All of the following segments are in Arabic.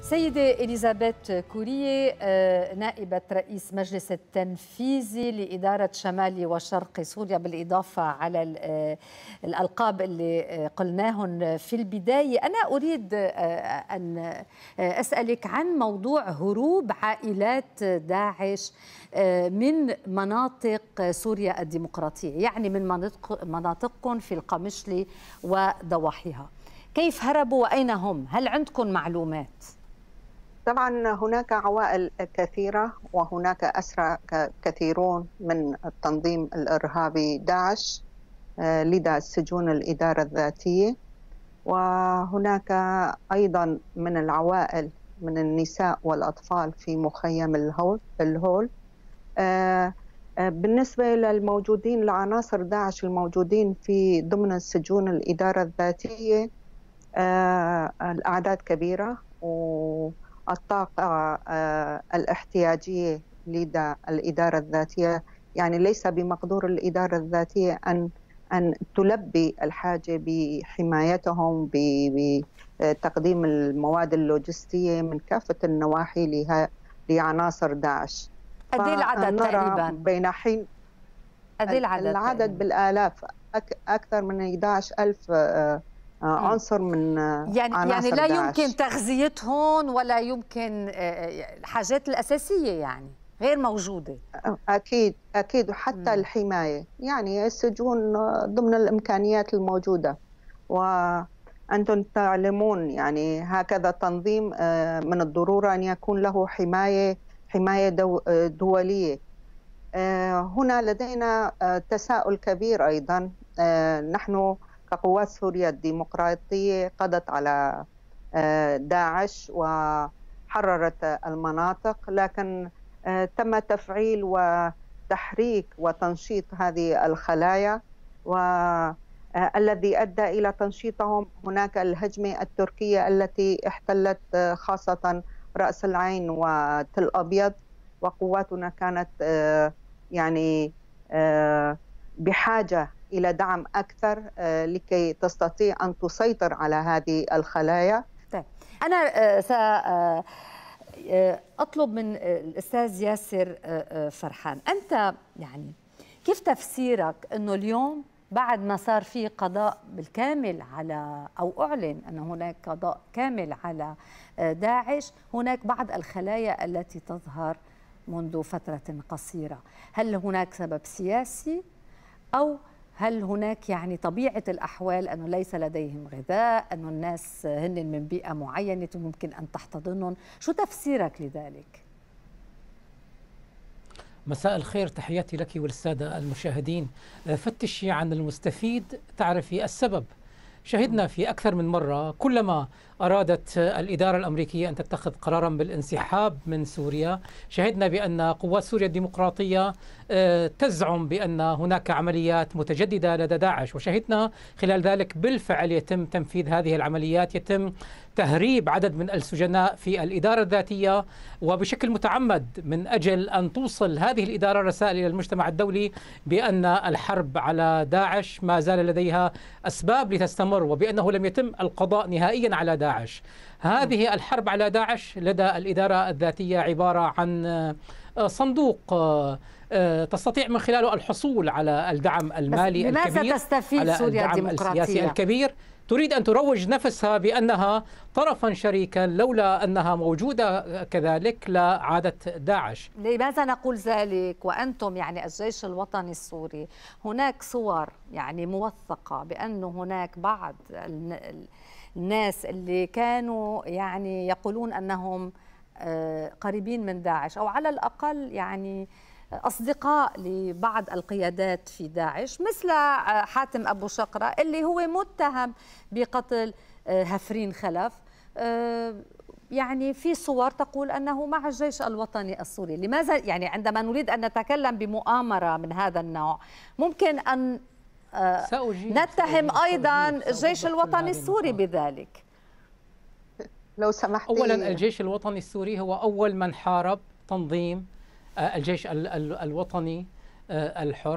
سيدة إليزابيث كورية، نائبة رئيس مجلس التنفيذي لإدارة شمال وشرق سوريا، بالإضافة على الألقاب اللي قلناهن في البداية، أنا أريد أن أسألك عن موضوع هروب عائلات داعش من مناطق سوريا الديمقراطية، يعني من مناطقكم في القمشلي وضواحيها. كيف هربوا وأين هم؟ هل عندكم معلومات؟ طبعا هناك عوائل كثيرة وهناك أسرى كثيرون من التنظيم الإرهابي داعش لدى سجون الإدارة الذاتية، وهناك أيضا من العوائل من النساء والأطفال في مخيم الهول. بالنسبة للموجودين لعناصر داعش الموجودين في ضمن السجون الإدارة الذاتية، الأعداد كبيرة، والطاقة الاحتياجية لدى الإدارة الذاتية يعني ليس بمقدور الإدارة الذاتية أن تلبي الحاجة بحمايتهم، بتقديم المواد اللوجستية من كافة النواحي لعناصر داعش. قد ايه العدد تقريبا؟ بين حين العدد بالآلاف، أكثر من 11,000 عنصر من يعني لا داعش. يمكن تغذيتهم ولا يمكن الحاجات الأساسية يعني غير موجودة. أكيد وحتى الحماية، يعني السجون ضمن الإمكانيات الموجودة، وأنتم تعلمون يعني هكذا تنظيم من الضرورة أن يكون له حماية دولية. هنا لدينا تساؤل كبير أيضا. نحن كقوات سوريا الديمقراطية قضت على داعش وحررت المناطق، لكن تم تفعيل وتحريك وتنشيط هذه الخلايا، والذي أدى إلى تنشيطهم هناك الهجمة التركية التي احتلت خاصة رأس العين وتل أبيض، وقواتنا كانت يعني بحاجة إلى دعم أكثر لكي تستطيع أن تسيطر على هذه الخلايا. طيب، أنا أطلب من الأستاذ ياسر فرحان، أنت يعني كيف تفسيرك أنه اليوم بعد ما صار في قضاء بالكامل على، أو أعلن أن هناك قضاء كامل على داعش، هناك بعض الخلايا التي تظهر منذ فترة قصيرة؟ هل هناك سبب سياسي، أو هل هناك يعني طبيعة الأحوال أنه ليس لديهم غذاء، أنه الناس هن من بيئة معينة ممكن أن تحتضنهم؟ شو تفسيرك لذلك؟ مساء الخير، تحياتي لك وللسادة المشاهدين. فتشي عن المستفيد تعرفي السبب. شهدنا في أكثر من مرة كلما أرادت الإدارة الأمريكية أن تتخذ قرارا بالانسحاب من سوريا، شهدنا بأن قوات سوريا الديمقراطية تزعم بأن هناك عمليات متجددة لدى داعش، وشهدنا خلال ذلك بالفعل يتم تنفيذ هذه العمليات، يتم تهريب عدد من السجناء في الإدارة الذاتية، وبشكل متعمد من أجل أن توصل هذه الإدارة رسائل إلى المجتمع الدولي بأن الحرب على داعش ما زال لديها أسباب لتستمر، وبأنه لم يتم القضاء نهائيا على داعش. هذه الحرب على داعش لدى الإدارة الذاتية عبارة عن صندوق تستطيع من خلاله الحصول على الدعم المالي الكبير، لماذا تستفيد سوريا الديمقراطية السياسي الكبير. تريد أن تروج نفسها بأنها طرفا شريكا، لولا أنها موجودة كذلك لعادت داعش. لماذا نقول ذلك وأنتم يعني الجيش الوطني السوري هناك صور يعني موثقة بأن هناك بعض الناس اللي كانوا يعني يقولون أنهم قريبين من داعش، أو على الأقل يعني أصدقاء لبعض القيادات في داعش، مثل حاتم أبو شقرة اللي هو متهم بقتل هفرين خلف، يعني في صور تقول أنه مع الجيش الوطني السوري. لماذا يعني عندما نريد أن نتكلم بمؤامرة من هذا النوع ممكن أن نتهم أيضا الجيش الوطني السوري بذلك؟ لو سمحت. أولا الجيش الوطني السوري هو أول من حارب تنظيم الجيش الوطني الحر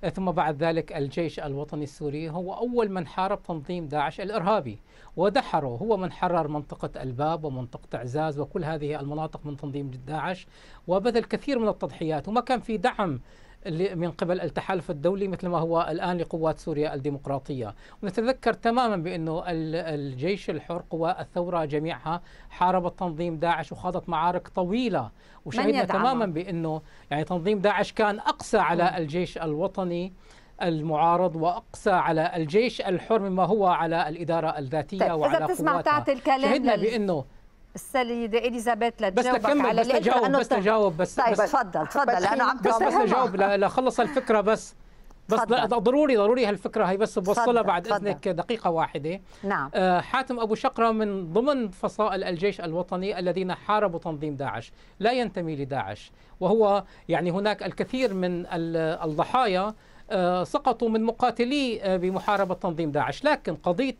ثم بعد ذلك الجيش الوطني السوري هو أول من حارب تنظيم داعش الإرهابي ودحره. هو من حرر منطقة الباب ومنطقة عزاز وكل هذه المناطق من تنظيم داعش، وبذل كثير من التضحيات، وما كان في دعم من قبل التحالف الدولي مثل ما هو الآن لقوات سوريا الديمقراطية. ونتذكر تماما بأنه الجيش الحر، قوى الثورة جميعها حاربت تنظيم داعش وخاضت معارك طويلة، وشهدنا تماما بأنه يعني تنظيم داعش كان أقسى على الجيش الوطني المعارض وأقسى على الجيش الحر مما هو على الإدارة الذاتية وعلى قواتها. إذا بتسمع تعطي الكلام شهدنا بأنه السيدة إليزابيث لتجاوبك على بس تجاوب طيب تفضل لأنه عم بس أجاوب لخلص الفكرة بس ضروري هالفكرة هي بس بوصلها بعد إذنك دقيقة واحدة. نعم. حاتم أبو شقرة من ضمن فصائل الجيش الوطني الذين حاربوا تنظيم داعش، لا ينتمي لداعش، وهو يعني هناك الكثير من الضحايا سقطوا من مقاتلي بمحاربة تنظيم داعش، لكن قضية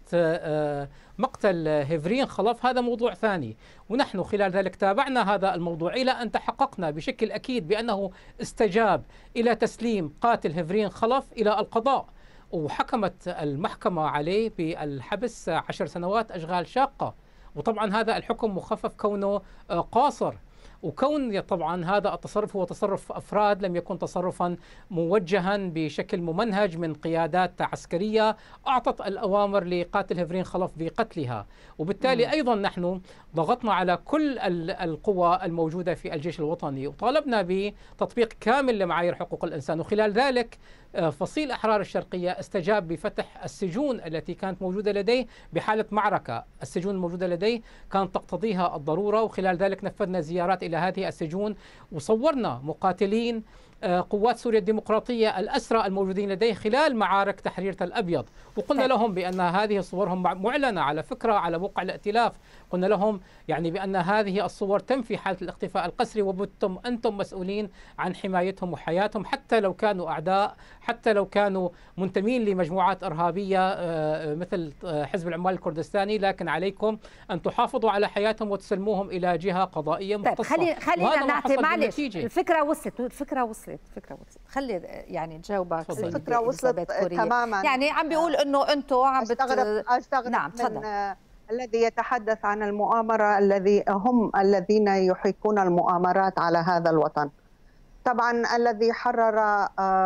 مقتل هيفرين خلف هذا موضوع ثاني، ونحن خلال ذلك تابعنا هذا الموضوع إلى أن تحققنا بشكل أكيد بأنه استجاب إلى تسليم قاتل هيفرين خلف إلى القضاء، وحكمت المحكمة عليه بالحبس 10 سنوات أشغال شاقة، وطبعا هذا الحكم مخفف كونه قاصر، وكون طبعا هذا التصرف هو تصرف أفراد، لم يكن تصرفا موجها بشكل ممنهج من قيادات عسكرية أعطت الأوامر لقاتل هيفرين خلف بقتلها. وبالتالي أيضا نحن ضغطنا على كل القوى الموجودة في الجيش الوطني وطالبنا بتطبيق كامل لمعايير حقوق الإنسان، وخلال ذلك فصيل أحرار الشرقية استجاب بفتح السجون التي كانت موجودة لديه بحالة معركة. السجون الموجودة لديه كانت تقتضيها الضرورة، وخلال ذلك نفذنا زيارات إلى هذه السجون وصورنا مقاتلين قوات سوريا الديمقراطية الأسرى الموجودين لديه خلال معارك تحرير تل أبيض، وقلنا لهم بأن هذه صورهم معلنة على فكرة على موقع الائتلاف. قلنا لهم يعني بأن هذه الصور تنفي حالة الاختفاء القسري، وبتم أنتم مسؤولين عن حمايتهم وحياتهم، حتى لو كانوا أعداء، حتى لو كانوا منتمين لمجموعات إرهابية مثل حزب العمال الكردستاني، لكن عليكم أن تحافظوا على حياتهم وتسلموهم إلى جهة قضائية مختصة. طيب خلينا نعطي، معلش الفكرة وصلت خلي يعني تجاوبك الفكرة وصلت تماما. يعني عم بيقول انه انتم عم أستغرب نعم من الذي يتحدث عن المؤامرة الذين يحيكون المؤامرات على هذا الوطن. طبعا الذي حرر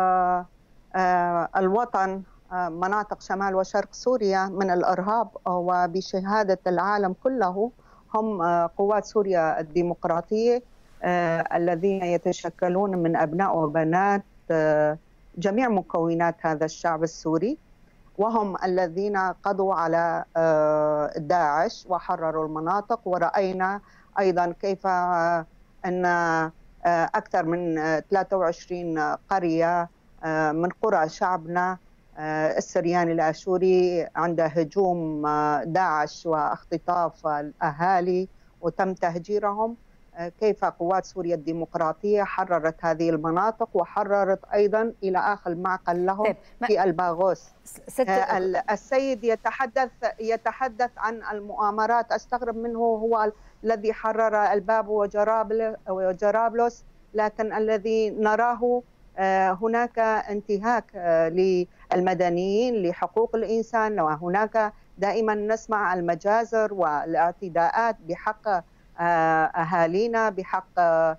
الوطن مناطق شمال وشرق سوريا من الإرهاب وبشهادة العالم كله هم قوات سوريا الديمقراطية الذين يتشكلون من أبناء وبنات جميع مكونات هذا الشعب السوري، وهم الذين قضوا على داعش وحرروا المناطق. ورأينا أيضا كيف أن أكثر من 23 قرية من قرى شعبنا السرياني الآشوري عند هجوم داعش واختطاف الأهالي وتم تهجيرهم، كيف قوات سوريا الديمقراطية حررت هذه المناطق وحررت أيضا إلى آخر معقل لهم في الباغوس. السيد يتحدث عن المؤامرات، أستغرب منه، هو الذي حرر الباب وجرابلس، لكن الذي نراه هناك انتهاك للمدنيين لحقوق الإنسان، وهناك دائما نسمع المجازر والاعتداءات بحق أهالينا، بحق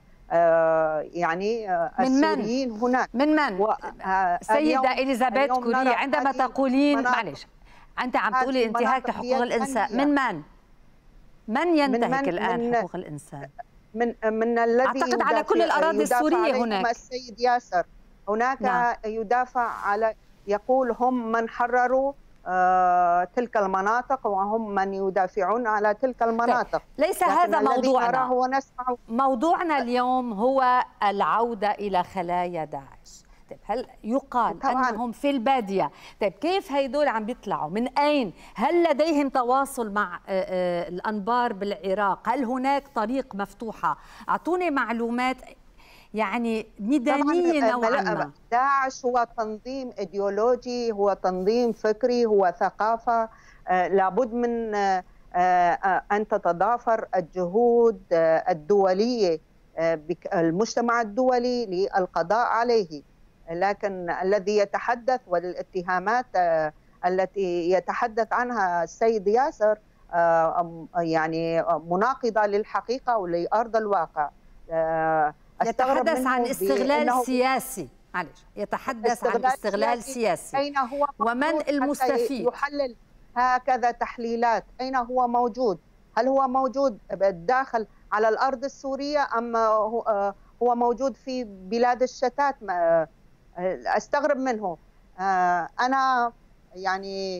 يعني السوريين هناك. من سيدة إليزابيث كوريا عندما تقولين معلش أنت عم تقولي انتهاك حقوق الإنسان، من ينتهك الآن حقوق الإنسان؟ من الذي أعتقد على كل الأراضي السورية هناك. السيد ياسر هناك نعم. يدافع على، يقول هم من حرروا تلك المناطق وهم من يدافعون على تلك المناطق. ليس هذا موضوعنا. موضوعنا اليوم هو العودة إلى خلايا داعش. طيب هل يقال طبعاً أنهم في البادية؟ طيب كيف هيدول عم بيطلعوا؟ من أين؟ هل لديهم تواصل مع الأنبار بالعراق؟ هل هناك طريق مفتوحة؟ أعطوني معلومات يعني ميدانية نوعا ما. داعش هو تنظيم إيديولوجي، هو تنظيم فكري، هو ثقافة. لابد من أن تتضافر الجهود الدولية، المجتمع الدولي للقضاء عليه. لكن الذي يتحدث والاتهامات التي يتحدث عنها السيد ياسر يعني مناقضة للحقيقة ولأرض الواقع. يتحدث عن استغلال سياسي، معلش، يتحدث عن استغلال سياسي. أين هو ومن المستفيد؟ يحلل هكذا تحليلات، أين هو موجود؟ هل هو موجود داخل على الأرض السورية أم هو موجود في بلاد الشتات؟ أستغرب منه. أنا يعني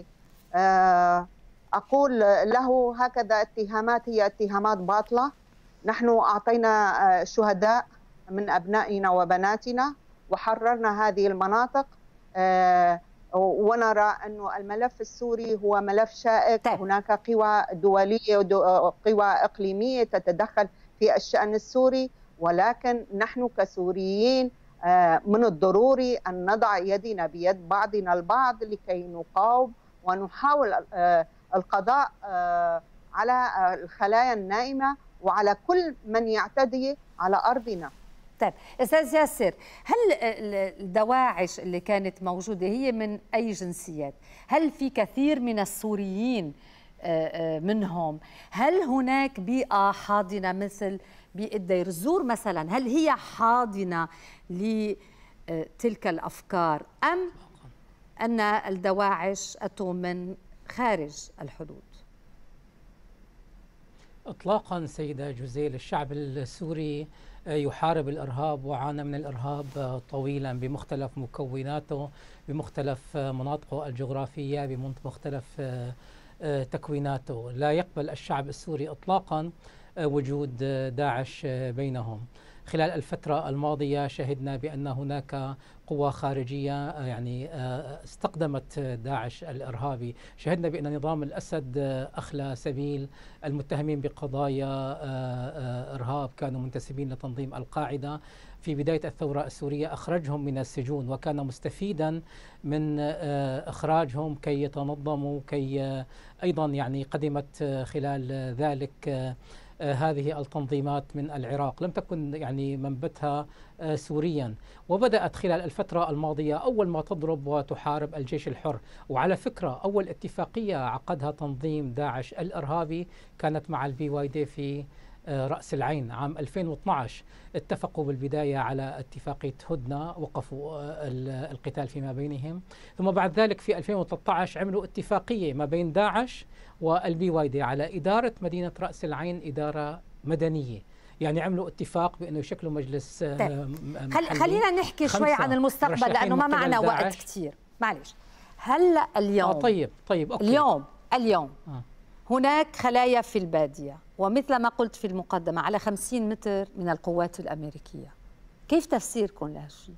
أقول له هكذا اتهامات هي اتهامات باطلة. نحن أعطينا شهداء من أبنائنا وبناتنا وحررنا هذه المناطق، ونرى أن الملف السوري هو ملف شائك. هناك قوى دولية وقوى إقليمية تتدخل في الشأن السوري، ولكن نحن كسوريين من الضروري أن نضع يدنا بيد بعضنا البعض لكي نقاوم ونحاول القضاء على الخلايا النائمة وعلى كل من يعتدي على أرضنا. طيب أستاذ ياسر، هل الدواعش اللي كانت موجودة هي من أي جنسيات؟ هل في كثير من السوريين منهم؟ هل هناك بيئة حاضنة مثل بيئة دير الزور مثلا؟ هل هي حاضنة لتلك الأفكار أم أن الدواعش أتوا من خارج الحدود؟ إطلاقا سيدة جزيل، الشعب السوري يحارب الإرهاب وعانى من الإرهاب طويلا بمختلف مكوناته، بمختلف مناطقه الجغرافية، بمختلف تكويناته. لا يقبل الشعب السوري إطلاقا وجود داعش بينهم. خلال الفترة الماضية شهدنا بأن هناك قوى خارجية يعني استقدمت داعش الإرهابي. شهدنا بأن نظام الأسد أخلى سبيل المتهمين بقضايا إرهاب كانوا منتسبين لتنظيم القاعدة في بداية الثورة السورية، أخرجهم من السجون وكان مستفيدا من إخراجهم كي يتنظموا، كي أيضا يعني قدمت خلال ذلك هذه التنظيمات من العراق، لم تكن يعني منبتها سوريا، وبدأت خلال الفترة الماضية أول ما تضرب وتحارب الجيش الحر. وعلى فكرة أول اتفاقية عقدها تنظيم داعش الإرهابي كانت مع الBYD في رأس العين عام 2012. اتفقوا بالبداية على اتفاقية هدنة، وقفوا القتال فيما بينهم، ثم بعد ذلك في 2013 عملوا اتفاقية ما بين داعش والBYD على إدارة مدينة رأس العين إدارة مدنية. يعني عملوا اتفاق بأنه يشكلوا مجلس خلينا نحكي شوي عن المستقبل لأنه ما معنا وقت كتير. معلش، هلأ اليوم طيب أوكي. اليوم هناك خلايا في البادية، ومثل ما قلت في المقدمة على 50 متر من القوات الأمريكية. كيف تفسيركم لهالشيء؟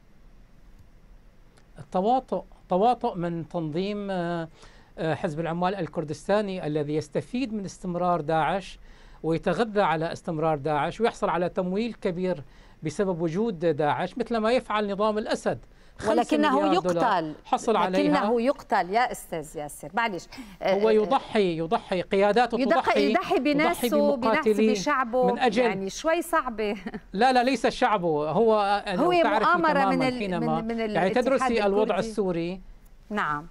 تواطؤ من تنظيم حزب العمال الكردستاني الذي يستفيد من استمرار داعش ويتغذى على استمرار داعش ويحصل على تمويل كبير بسبب وجود داعش، مثل ما يفعل نظام الأسد. ولكنه يقتل، حصل عليها، لكنه يقتل يا أستاذ ياسر. معلش، هو يضحي قياداته، يضحي بنفسه، بشعبه من أجل، يعني شوي صعبة. لا ليس شعبه، هو مؤامرة من يعني تدرسي الوضع السوري. نعم،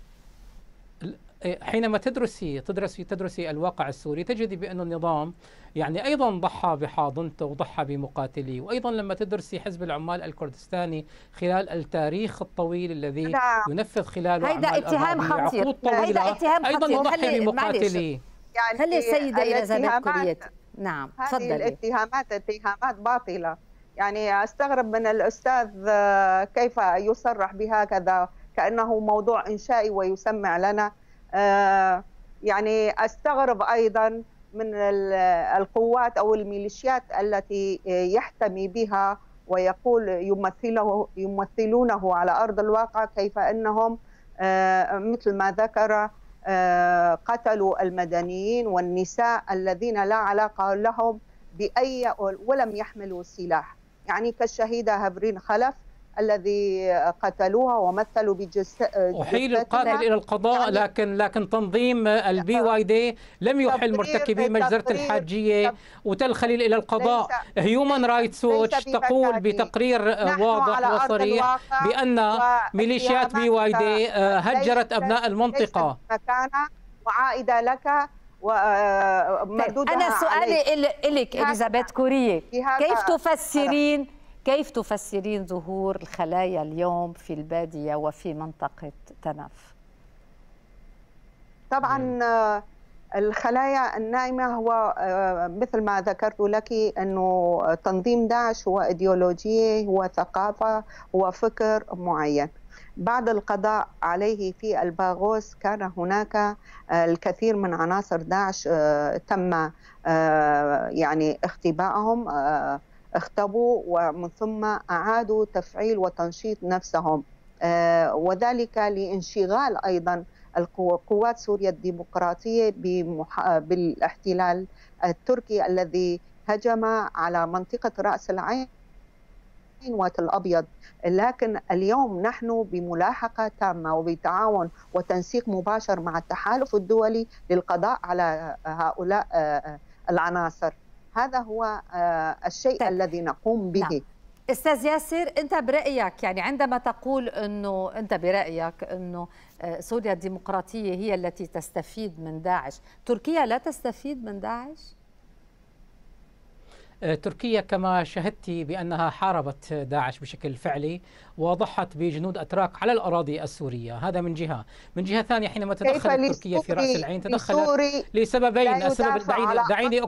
حينما تدرسي الواقع السوري تجدي بأن النظام يعني أيضا ضحى بحاضنته وضحى بمقاتليه. وأيضا لما تدرسي حزب العمال الكردستاني خلال التاريخ الطويل الذي ينفذ خلاله هيدا اتهام خطير، أيضا يضحي بمقاتليه. يعني خلي السيدة إليزابيث كوريت. نعم تفضلي. هذه الاتهامات اتهامات باطلة. يعني أستغرب من الأستاذ كيف يصرح بهكذا كأنه موضوع إنشائي ويسمع لنا. يعني أستغرب أيضا من القوات أو الميليشيات التي يحتمي بها ويقول يمثلونه على أرض الواقع، كيف أنهم مثل ما ذكر قتلوا المدنيين والنساء الذين لا علاقة لهم بأي ولم يحملوا سلاح، يعني كالشهيدة هبرين خلف الذي قتلوها ومثلوا أحيل القاتل إلى القضاء، لكن تنظيم البي واي دي لم يحل مرتكبي مجزرة الحاجية وتلخليل إلى القضاء. هيومن رايتس ووتش تقول بتقرير واضح وصريح بأن ميليشيات بي واي دي هجرت أبناء المنطقة. وعائدة لك ومردودها. أنا سؤالي لك إليزابيث كورية، كيف تفسرين ظهور الخلايا اليوم في البادية وفي منطقة تنف؟ طبعا الخلايا النائمة هو مثل ما ذكرت لك أنه تنظيم داعش هو إيديولوجية، هو ثقافة، هو فكر معين. بعد القضاء عليه في الباغوس كان هناك الكثير من عناصر داعش تم يعني اختبائهم، اختبوا ومن ثم أعادوا تفعيل وتنشيط نفسهم، وذلك لانشغال أيضا قوات سوريا الديمقراطية بالاحتلال التركي الذي هجم على منطقة رأس العين والأبيض. لكن اليوم نحن بملاحقة تامة وبتعاون وتنسيق مباشر مع التحالف الدولي للقضاء على هؤلاء العناصر. هذا هو الشيء الذي نقوم به. نعم. أستاذ ياسر، أنت برأيك يعني عندما تقول أنه أنت برأيك أنه سوريا الديمقراطية هي التي تستفيد من داعش، تركيا لا تستفيد من داعش؟ تركيا كما شهدت بأنها حاربت داعش بشكل فعلي وضحت بجنود أتراك على الأراضي السورية، هذا من جهة. من جهة ثانية حينما تدخلت تركيا في رأس العين تدخلت لسببين. السبب دعيني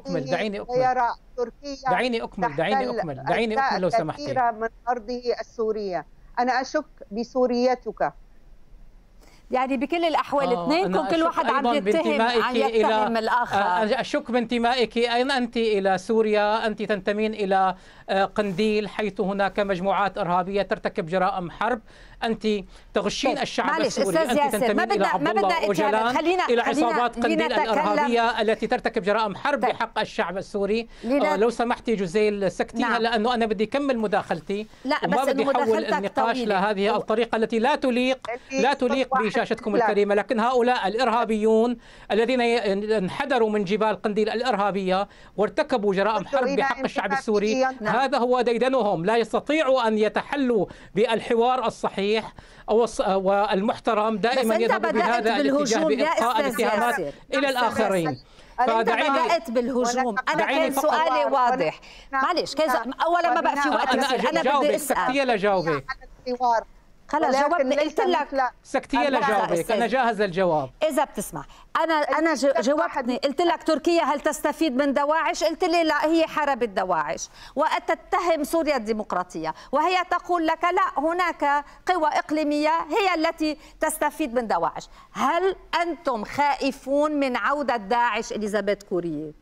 أكمل لو سمحت. من أرضه السورية. أنا أشك بسوريتك. يعني بكل الأحوال اثنينكم كل واحد عم يتهم الآخر. أشك بانتمائك أين أنت إلى سوريا. أنت تنتمين إلى قنديل حيث هناك مجموعات إرهابية ترتكب جرائم حرب. أنت تغشين الشعب السوري. أنت تنتمين إلى عبد الله وجلان، إلى عصابات قنديل الإرهابية التي ترتكب جرائم حرب بحق الشعب السوري. لو سمحتي جزيل سكتيها لأنه أنا بدي أكمل مداخلتي وما بدي أحول النقاش لهذه الطريقة التي لا تليق بشاشتكم الكريمة. لكن هؤلاء الإرهابيون الذين انحدروا من جبال قنديل الإرهابية وارتكبوا جرائم حرب بحق الشعب السوري، هذا هو ديدنهم. لا يستطيعوا أن يتحلوا بالحوار الصحيح والمحترم. دائما يذهبوا بهذا الاتجاه بإلقاء الاتهامات إلى الآخرين. أنت بدأت بالهجوم. أنا كان سؤالي واضح. معلش أولا ما بقى في وقت كثير. أنا بدي أسأل. سكتية لجاوبك. خلاص جاوبني. قلت لك سكتية لجاوبك. أنا جاهز للجواب إذا بتسمع. أنا جاوبتني، قلت لك تركيا هل تستفيد من دواعش؟ قلت لي لا، هي حاربت دواعش وتتهم سوريا الديمقراطية، وهي تقول لك لا، هناك قوى إقليمية هي التي تستفيد من دواعش. هل أنتم خائفون من عودة داعش إليزابيث كورية؟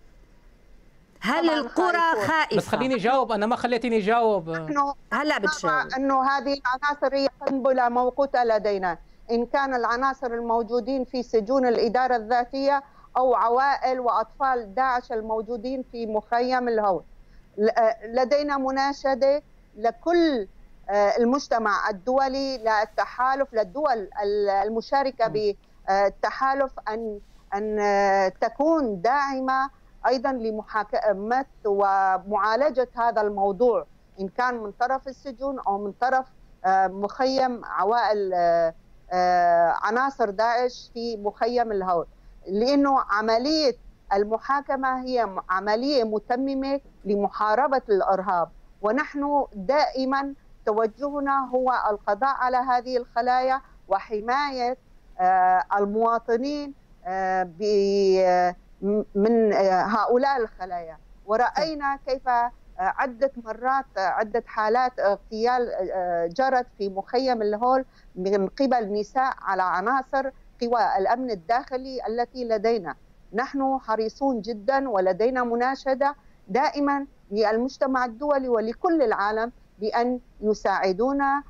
هل القرى خائفة؟ بس خليني جاوب، أنا ما خليتني جاوب. هلا بتجاوب. أنه هذه العناصر هي قنبلة موقوتة لدينا، إن كان العناصر الموجودين في سجون الإدارة الذاتية أو عوائل وأطفال داعش الموجودين في مخيم الهول. لدينا مناشدة لكل المجتمع الدولي، للتحالف، للدول المشاركة بالتحالف أن تكون داعمة أيضا لمحاكمة ومعالجة هذا الموضوع، إن كان من طرف السجون أو من طرف مخيم عوائل عناصر داعش في مخيم الهول. لأنه عملية المحاكمة هي عملية متممة لمحاربة الإرهاب، ونحن دائما توجهنا هو القضاء على هذه الخلايا وحماية المواطنين من هؤلاء الخلايا. ورأينا كيف عدة حالات اغتيال جرت في مخيم الهول من قبل نساء على عناصر قوى الأمن الداخلي التي لدينا. نحن حريصون جدا ولدينا مناشدة دائما للمجتمع الدولي ولكل العالم بأن يساعدونا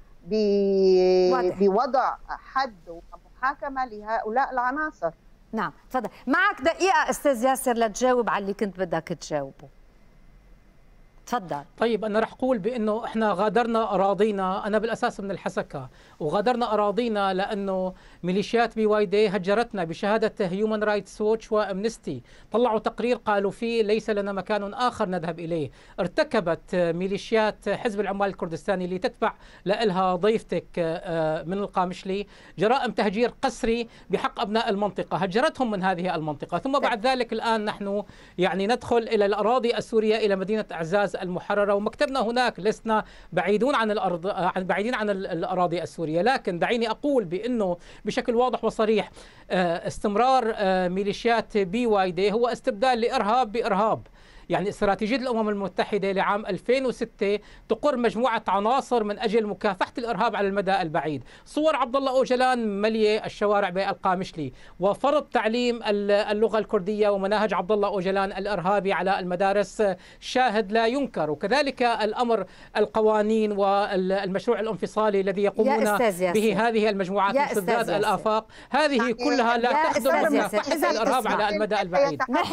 بوضع حد ومحاكمة لهؤلاء العناصر. نعم، تفضل. معك دقيقة أستاذ ياسر لتجاوب على اللي كنت بدك تجاوبه. تفضل. طيب أنا رح أقول بأنه إحنا غادرنا أراضينا، أنا بالأساس من الحسكة، وغادرنا أراضينا لأنه ميليشيات BYD هجرتنا بشهادة هيومن رايتس ووتش وأمنستي. طلعوا تقرير قالوا فيه ليس لنا مكان آخر نذهب إليه. ارتكبت ميليشيات حزب العمال الكردستاني اللي تتبع لها ضيفتك من القامشلي جرائم تهجير قسري بحق أبناء المنطقة، هجرتهم من هذه المنطقة. ثم بعد ذلك الآن نحن يعني ندخل إلى الأراضي السورية، إلى مدينة أعزاز المحررة، ومكتبنا هناك، لسنا بعيدون عن الأرض، بعيدين عن الأراضي السورية. لكن دعيني أقول بأنه بشكل واضح وصريح استمرار ميليشيات BYD هو استبدال لإرهاب بإرهاب. يعني استراتيجية الأمم المتحدة لعام 2006 تقر مجموعة عناصر من أجل مكافحة الإرهاب على المدى البعيد. صور عبد الله أوجلان مليء الشوارع بالقامشلي، وفرض تعليم اللغة الكردية ومناهج عبد الله أوجلان الإرهابي على المدارس شاهد لا ينكر. وكذلك الأمر القوانين والمشروع الانفصالي الذي يقومون به هذه المجموعات من سداد الآفاق، هذه كلها لا تخدم مكافحة الإرهاب على المدى البعيد. نحن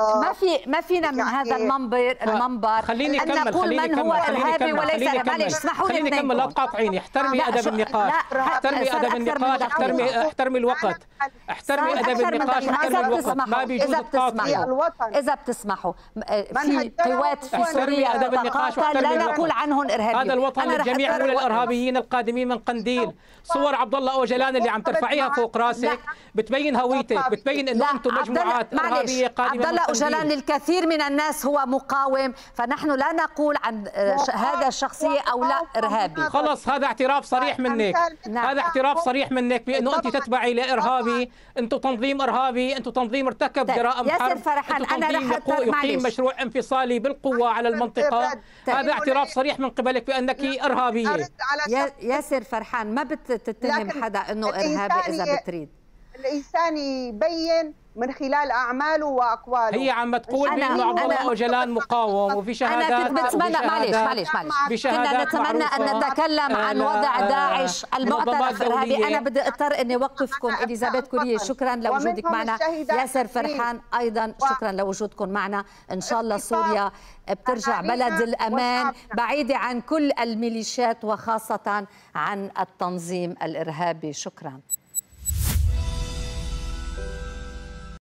ما فينا من هذا المنبر خليني أن نقول من هو إرهابي وليس. معلش اسمحوا لي، خليني أكمل، لا تقاطعيني. احترمي أدب النقاش، احترمي أدب النقاش، احترمي الوقت، احترمي أدب النقاش، احترمي الوقت. ما بيجوز التقاطع. إذا بتسمحوا في قوات في سوريا تقاتل لا نقول عنهم إرهابيين. هذا الوطن للجميع مو للإرهابيين القادمين من قنديل. صور عبد الله أوجلان اللي عم ترفعيها فوق راسك بتبين هويتك، بتبين انه انتم مجموعات ارهابيه قادمه من عبد الله أوجلان للكثير من الناس هو مقاوم، فنحن لا نقول عن هذا الشخصيه او لا ارهابي. خلص هذا اعتراف صريح منك، هذا اعتراف صريح منك بانه انت تتبعي لارهابي، انتم تنظيم ارهابي، انتم تنظيم ارتكب جرائم حرب، انتم تنظيم يقيم مشروع انفصالي بالقوه على المنطقه. هذا اعتراف صريح من قبلك بانك ارهابيه. ياسر فرحان ما بتتهم حدا انه ارهابي اذا بتريد. الانسان يبين من خلال اعماله واقواله. هي عم تقول بانه عبد الله أوجلان مقاوم وفي شهادات. انا كنت بتمنى معلش كنا نتمنى ان نتكلم عن وضع داعش المعترف ارهابي. انا بدي اضطر اني اوقفكم. اليزابيث كوريه شكرا لوجودك معنا. ياسر فرحان ايضا شكرا لوجودكم معنا. ان شاء الله سوريا بترجع بلد الامان بعيده عن كل الميليشيات وخاصه عن التنظيم الارهابي. شكرا.